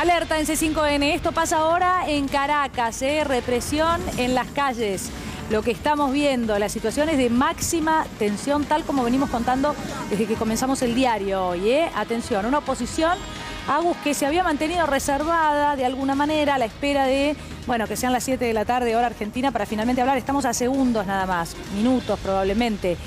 Alerta en C5N, esto pasa ahora en Caracas, represión en las calles. Lo que estamos viendo, las situaciones de máxima tensión, tal como venimos contando desde que comenzamos el diario hoy. Atención, una oposición, Agus, que se había mantenido reservada de alguna manera a la espera de, bueno, que sean las 7 de la tarde, hora argentina, para finalmente hablar. Estamos a segundos nada más, minutos probablemente.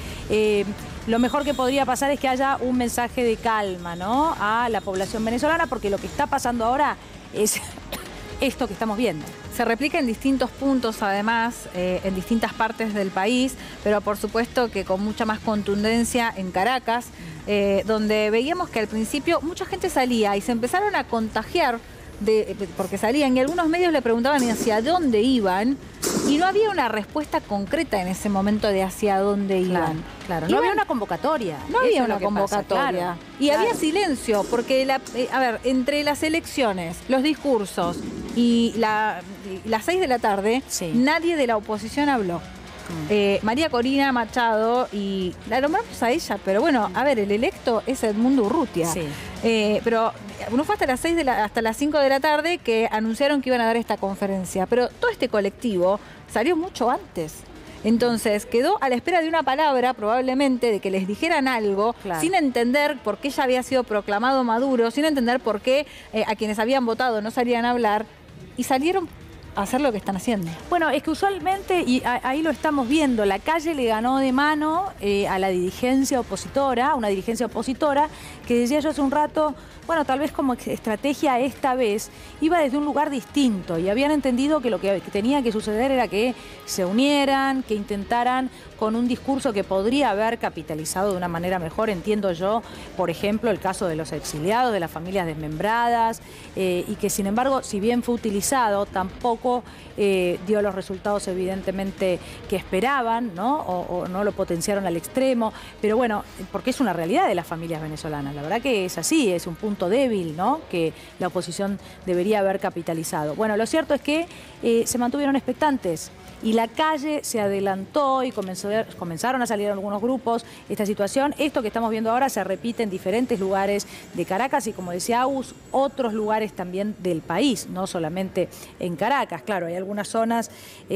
Lo mejor que podría pasar es que haya un mensaje de calma, ¿no?, a la población venezolana, porque lo que está pasando ahora es esto que estamos viendo. Se replica en distintos puntos, además, en distintas partes del país, pero por supuesto que con mucha más contundencia en Caracas, donde veíamos que al principio mucha gente salía y se empezaron a contagiar porque salían, y algunos medios le preguntaban hacia dónde iban, y no había una respuesta concreta en ese momento de hacia dónde iban. Claro, no había una convocatoria. No había una convocatoria. Claro, y había silencio, porque, a ver, entre las elecciones, los discursos y las 6 de la tarde, sí, nadie de la oposición habló. María Corina Machado, y la nombramos a ella, pero bueno, a ver, el electo es Edmundo Urrutia. Sí. Pero no fue hasta hasta las 5 de la tarde que anunciaron que iban a dar esta conferencia. Pero todo este colectivo salió mucho antes. Entonces quedó a la espera de una palabra, probablemente, de que les dijeran algo, claro, sin entender por qué ya había sido proclamado Maduro, sin entender por qué a quienes habían votado no salían a hablar, y salieron a hacer lo que están haciendo. Bueno, es que usualmente, y ahí lo estamos viendo, la calle le ganó de mano a la dirigencia opositora, una dirigencia opositora que decía yo hace un rato, bueno, tal vez como estrategia esta vez iba desde un lugar distinto, y habían entendido que lo que tenía que suceder era que se unieran, que intentaran con un discurso que podría haber capitalizado de una manera mejor, entiendo yo, por ejemplo, el caso de los exiliados, de las familias desmembradas, y que sin embargo, si bien fue utilizado, tampoco dio los resultados evidentemente que esperaban, ¿no? O no lo potenciaron al extremo, pero bueno, porque es una realidad de las familias venezolanas, la verdad que es así, es un punto débil, ¿no?, que la oposición debería haber capitalizado. Bueno, lo cierto es que se mantuvieron expectantes y la calle se adelantó y comenzaron a salir algunos grupos. Esta situación, esto que estamos viendo ahora, se repite en diferentes lugares de Caracas y, como decía Agus, otros lugares también del país, no solamente en Caracas. Claro, hay algunas zonas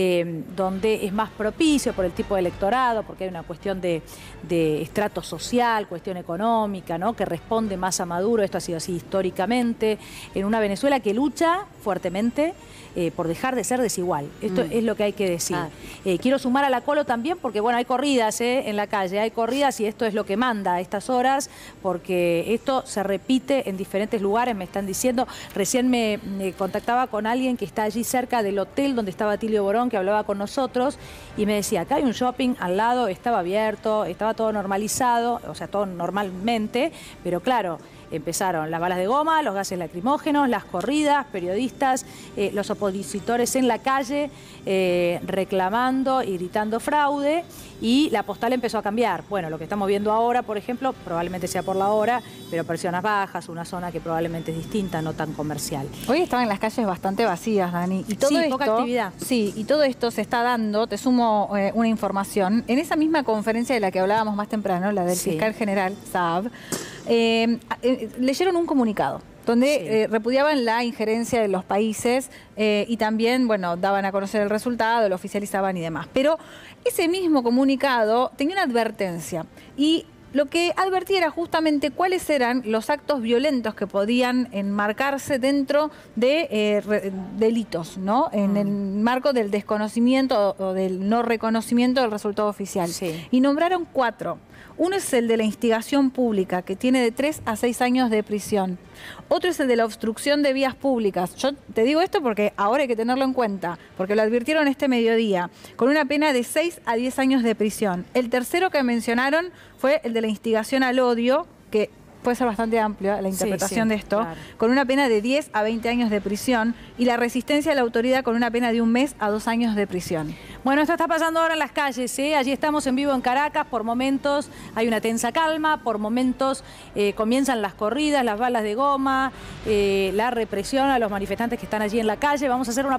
donde es más propicio por el tipo de electorado, porque hay una cuestión de estrato social, cuestión económica, ¿no?, que responde más a Maduro. Esto ha sido así históricamente, en una Venezuela que lucha fuertemente por dejar de ser desigual. Esto es lo que hay que decir. Quiero sumar a la Colo también, porque bueno, hay corridas en la calle, hay corridas, y esto es lo que manda a estas horas, porque esto se repite en diferentes lugares, me están diciendo. Recién me contactaba con alguien que está allí cerca del hotel donde estaba Tilio Borón, que hablaba con nosotros, y me decía, acá hay un shopping al lado, estaba abierto, estaba todo normalizado, o sea, todo normalmente, pero claro, empezaron las balas de goma, los gases lacrimógenos, las corridas, periodistas, los opositores en la calle reclamando y gritando fraude, y la postal empezó a cambiar. Bueno, lo que estamos viendo ahora, por ejemplo, probablemente sea por la hora, pero personas bajas, una zona que probablemente es distinta, no tan comercial. Hoy estaban las calles bastante vacías, Dani. Y todo sí, esto, poca actividad. Sí, y todo esto se está dando, te sumo una información, en esa misma conferencia de la que hablábamos más temprano, la del fiscal general Saab, leyeron un comunicado donde repudiaban la injerencia de los países y también, bueno, daban a conocer el resultado, lo oficializaban y demás. Pero ese mismo comunicado tenía una advertencia, y lo que advertía era justamente cuáles eran los actos violentos que podían enmarcarse dentro de delitos, ¿no?, en el marco del desconocimiento o del no reconocimiento del resultado oficial. Sí. Y nombraron 4. Uno es el de la instigación pública, que tiene de 3 a 6 años de prisión. Otro es el de la obstrucción de vías públicas. Yo te digo esto porque ahora hay que tenerlo en cuenta, porque lo advirtieron este mediodía, con una pena de 6 a 10 años de prisión. El tercero que mencionaron fue el de la instigación al odio, que puede ser bastante amplia la interpretación de esto, claro, con una pena de 10 a 20 años de prisión, y la resistencia a la autoridad con una pena de 1 mes a 2 años de prisión. Bueno, esto está pasando ahora en las calles, allí estamos en vivo en Caracas, por momentos hay una tensa calma, por momentos comienzan las corridas, las balas de goma, la represión a los manifestantes que están allí en la calle. Vamos a hacer una